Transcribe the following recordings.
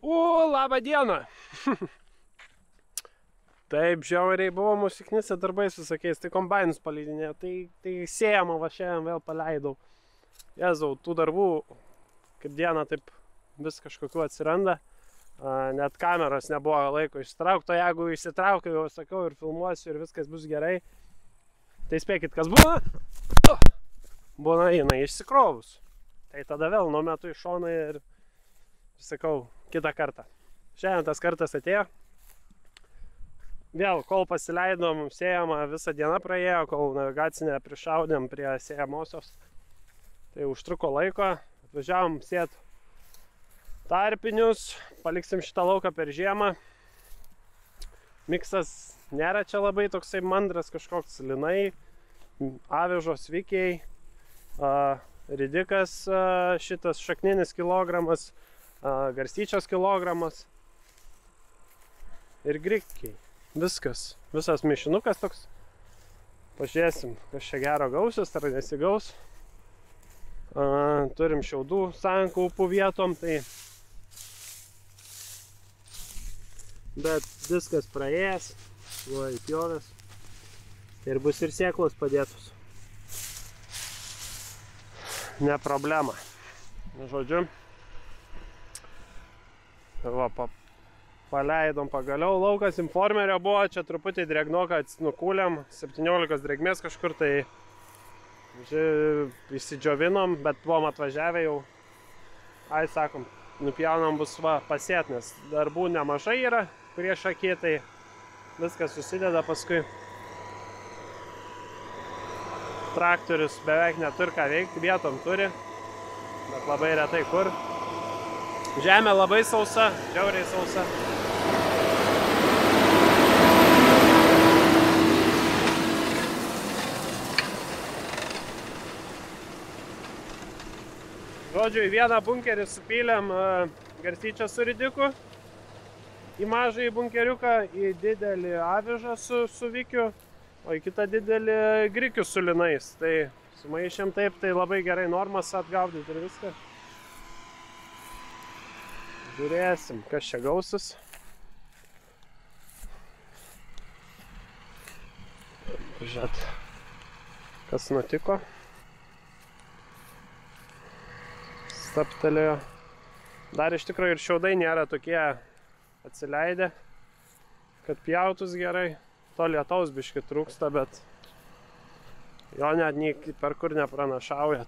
Labą dieną. Taip, žiauriai buvo mūsų knisė darbais visokiais, tai kombainus paleidinė, tai sėjama va šiandien vėl paleidau. Jezau, tų darbų kaip dieną taip vis kažkokių atsiranda. Net kameros nebuvo laiko išsitraukto, jeigu išsitraukiu, jau sakau, ir filmuosiu ir viskas bus gerai. Tai spėkit, kas būna? Būna jinai išsikrovus. Tai tada vėl numetu į šoną ir sakau, kitą kartą. Šiandien tas kartas atėjo. Vėl, kol pasileidom, sėjama visą dieną praėjo, kol navigacinę prišaudėm prie sėjamosios. Tai užtruko laiko, atvažiavom sėt tarpinius, paliksim šitą lauką per žiemą. Miksas nėra čia labai toksai mandras kažkoks, linai, avižos vikiai, ridikas šitas šakninis kilogramas, garstyčios kilogramas ir grikiai. Viskas, visas mišinukas toks. Pažiūrėsim, kas čia gero gausis ar nesigaus. Turim šiaudų sankaupų vietom, tai bet viskas praėjęs, buvo įpjovęs ir bus ir sėklos padėtos. Ne problema. Žodžiu, va, paleidom pagaliau. Laukas informerio buvo, čia truputį drėgnoką nukūlėm, 17 drėgmės kažkur, tai įsidžiovinom, bet buvom atvažiavę jau. Sakom, nupjaunam bus pasėt, nes darbų nemažai yra prieš akį, tai viskas susideda paskui. Traktorius beveik neturi ką veikti, vietom turi, bet labai retai kur. Žemė labai sausa, žiauriai sausa. Žodžiu, į vieną bunkerį supylėm garstyčią su ridiku, į mažąjį bunkeriuką, į didelį avižą su vikiu, o į kitą didelį grikių su linais. Tai sumaišėm taip, tai labai gerai normas atgaudyti ir viską. Žiūrėsim, kas čia gausis. Žiūrėt, kas nutiko. Staptelėjo. Dar iš tikrųjų ir šiaudai nėra tokie atsileidę, kad pjautus gerai. To lietaus biškį trūksta, bet jo net nei per kur nepranašauja.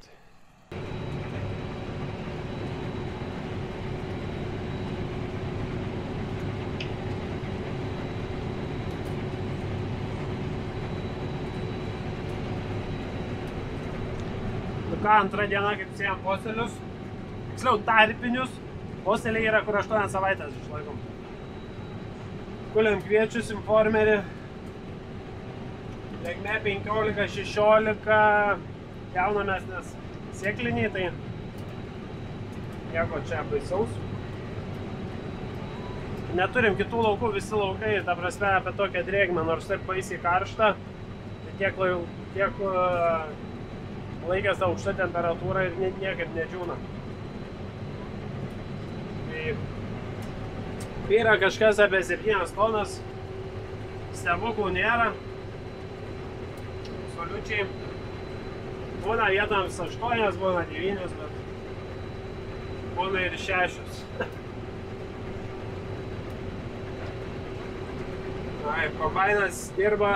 Nu ką, antrą dieną kaip sėjam posėlius. Tiksliau, tarpinius. Posėliai yra, kur 8 savaitės išlaikom. Kuliam kviečius, informerį. Drėgmė 15-16. Jaunamės, nes sėkliniai, tai nieko čia baisaus. Neturim kitų laukų, visi laukai, ta prasme, apie tokią drėgmę, nors taip baisiai karšta. Tai tiek laikęs aukšta temperatūra ir niekaip nedžiūna. Tai yra kažkas apie 7 tonas, stebuklų nėra, absoliučiai. Būna vietoms 8, būna 9, bet būna ir 6. Kombainas dirba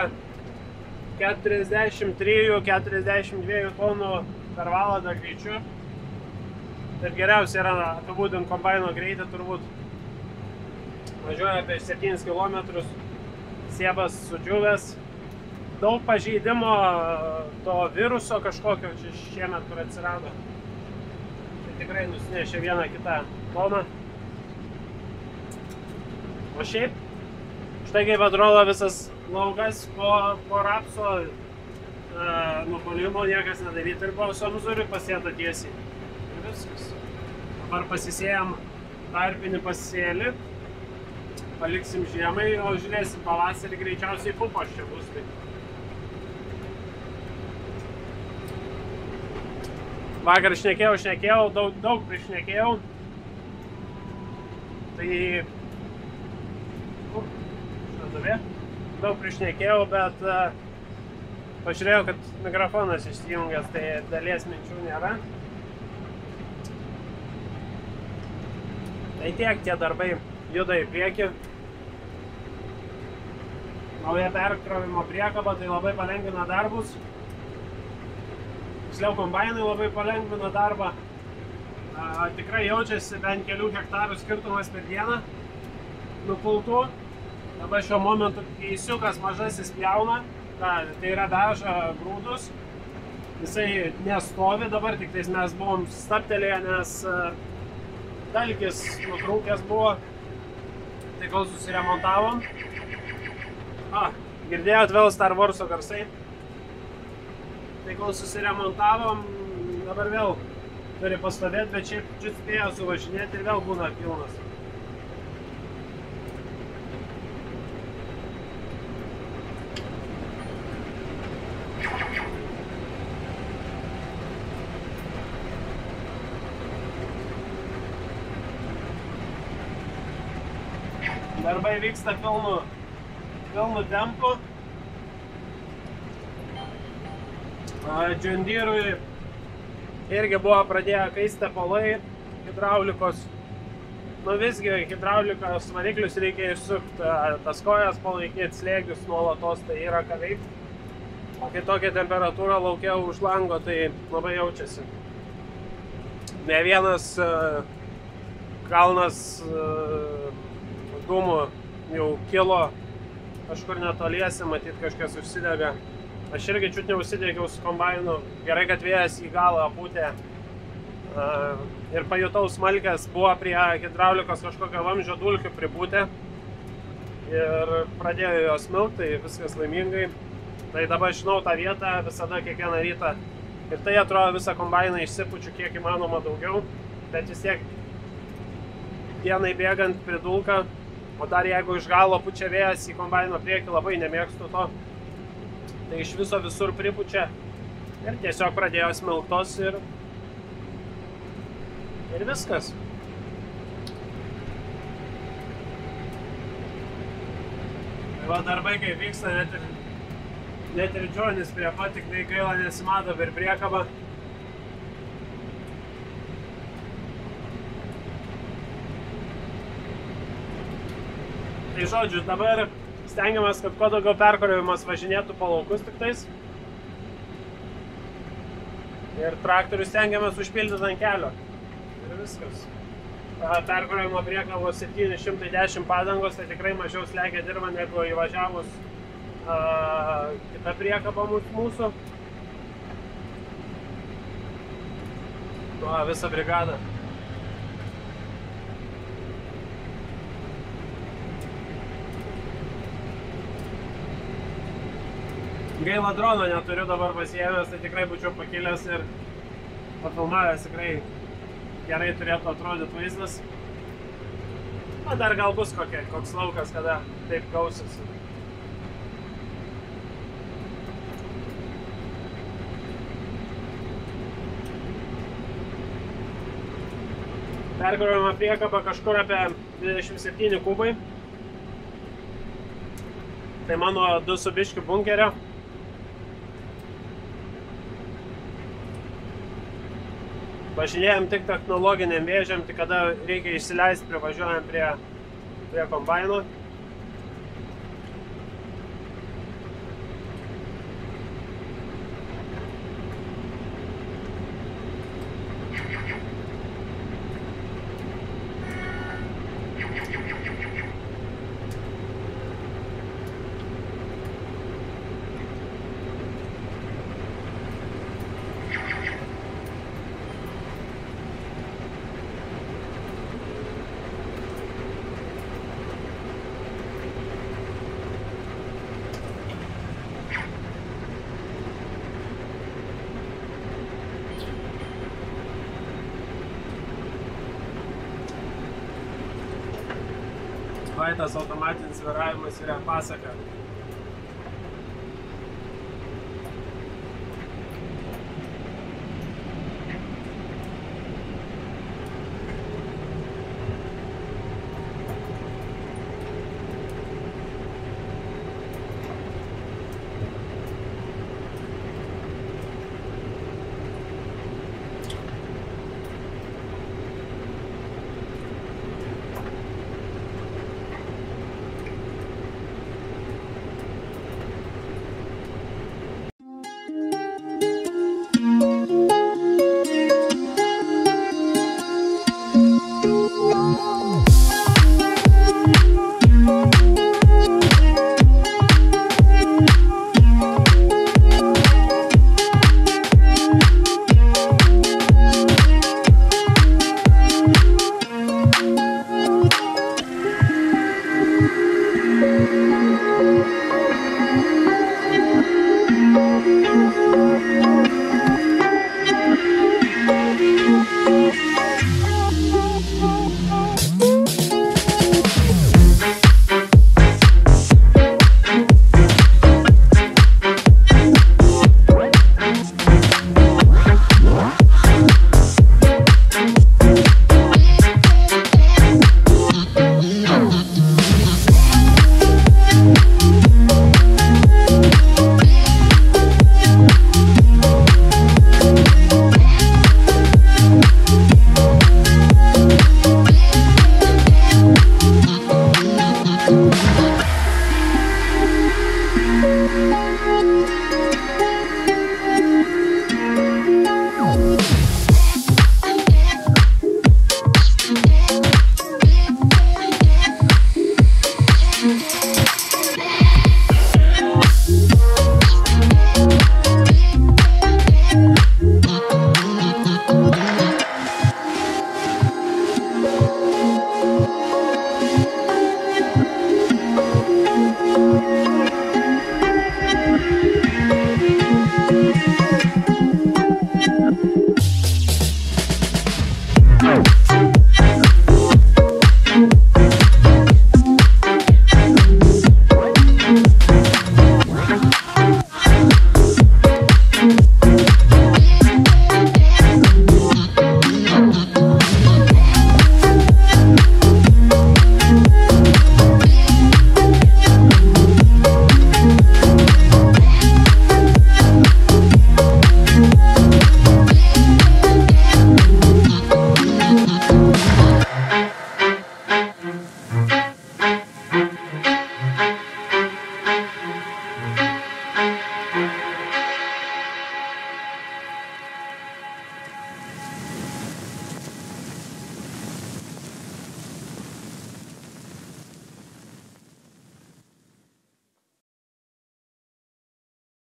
43-42 tonų per valandą greičiu. Ir geriausia yra apibūdinti kombaino greitį, turbūt važiuoja apie 7 km, siebas sudžiūvęs. Daug pažeidimo to viruso kažkokio čia šiemet, kur atsirado. Tai tikrai nusinešė vieną kitą toną. O šiaip, štai kaip atrodo visas laukas po rapso nupolimo, niekas nedaryti ir buvo samzurių pasėta tiesiai. Ir viskas. Dabar pasisėjam tarpinį pasėlį, paliksim žiemai, o žiūrėsim pavasarį greičiausiai pupos čia bus. Tai. Vakar šnekėjau, daug prišnekėjau. Tai... Šatuvė. Daug prišnekėjau, bet pažiūrėjau, kad mikrofonas išsijungęs, tai dalies minčių nėra. Tai tiek, tie darbai juda į priekį. Nauja perkrovimo priekaba, tai labai palengvina darbus. Tiksliau, kombainai labai palengvina darbą. Tikrai jaučiasi bent kelių hektarų skirtumas per dieną nukultų. Dabar šiuo momentu keisiukas mažasis pjauna, tai yra veža grūdus. Jisai nestovi dabar, tik tais mes buvom stabtelėję, nes dalgis nutrūkęs buvo. Tai kol susiremontavom. Girdėjot vėl Star Warso garsai. Tai kol susiremontavom, dabar vėl turi pastovėti, bet šiaip spėjo suvažinėti ir vėl būna pilnas. Darbai vyksta pilnu tempu. John Deere'ui irgi buvo pradėję kaisti tepalai hidraulikos. Nu visgi hidraulikos variklius reikia išsukti, tas kojas palaikyti, slėgius nuolatos, tai yra ką veikti. O kai tokia temperatūra laukia už lango, tai labai jaučiasi. Ne vienas kalnas dūmų jau kilo kažkur netoliesi, matyt kažkas užsidega. Aš irgi čiut neužsidegiau su kombainu. Gerai, kad vėjas į galą pūtė. Ir pajutau smalkės, buvo prie hidraulikos kažkokio vamzdžio dulkių pripūtė. Ir pradėjo jos smilkti, tai viskas laimingai. Tai dabar žinau tą vietą visada kiekvieną rytą. Ir tai atrodo visą kombainą išsipučiu kiek įmanoma daugiau. Bet vis tiek dienai bėgant pridulka. O dar jeigu iš galo pučia vėjas į kombaino priekį, labai nemėgstu to. Tai iš viso visur pripučia ir tiesiog pradėjo smilktos ir viskas. Tai va darbai kaip vyksta, net ir Džonis prie pat, tik tai gaila nesimato per priekabą. Tai žodžiu, dabar stengiamės, kad kuo daugiau perkrovimas važinėtų po laukus tik tais. Ir traktorius stengiamės užpildyti ant kelio. Ir viskas. Perkrovimo priekabos 710 padangos, tai tikrai mažiau slegia dirba negu įvažiavus kita priekaba mūsų. Visą brigadą. Gaila drono neturiu dabar pasiėmęs, tai tikrai būčiau pakilęs ir pafilmavęs, tikrai gerai turėtų atrodyti vaizdas. Na, dar gal bus koks laukas, kada taip gausis. Perkrovimo priekaba kažkur apie 27 kubai. Tai mano 2 su biškiu bunkerio. Važinėjom tik technologiniam vėžiam, tik kada reikia išsileisti, privažiuojam prie kombaino. Tas automatinis viravimas yra pasaka.